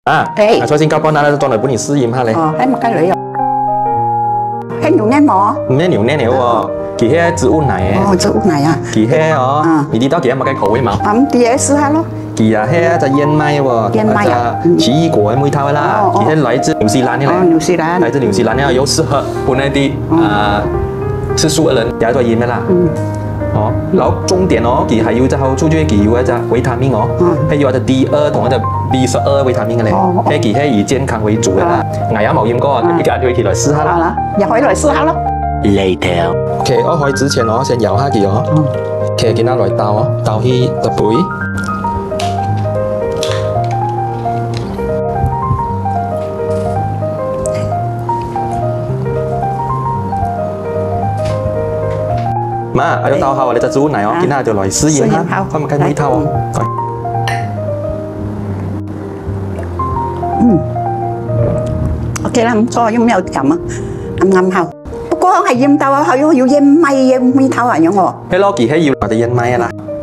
在新加坡拿嚟當嚟幫你試驗下咧。 哦，喺麥雞女啊，喺牛奶冇？ 牛奶喎，其實植物奶嘅。 哦，植物奶啊。 其實哦，你知道其實乜嘅口味冇？ 咁啲嘢試下咯。 其實係隻燕麥喎， 燕麥啊， 奇異果嘅味道啦。其實來自紐西蘭嘅咧。 哦，紐西蘭。 來自紐西蘭嘅，又適合本來啲吃素嘅人，有咗鹽嘅啦。哦，然後重點哦，佢係有隻好處就係佢有一隻維他命哦，係有一隻 D2同一隻 B12維他命嘅咧，係佢係以健康為主嘅啦。牙有冇驗過，你夾佢起來試下啦。 入去來試下咯。 Later。OK，我開之前我先搖下佢哦。OK，見到來倒哦，倒去個杯。媽，我要倒好你隻植物奶哦，見下就來試驗下，開唔開味頭哦。 OK 啦，唔錯，有冇咁啊？啱好。不過係鹽豆啊，係要燕麥嘅味頭啊，樣喎。 係咯，佢係要我哋燕麥啊啦。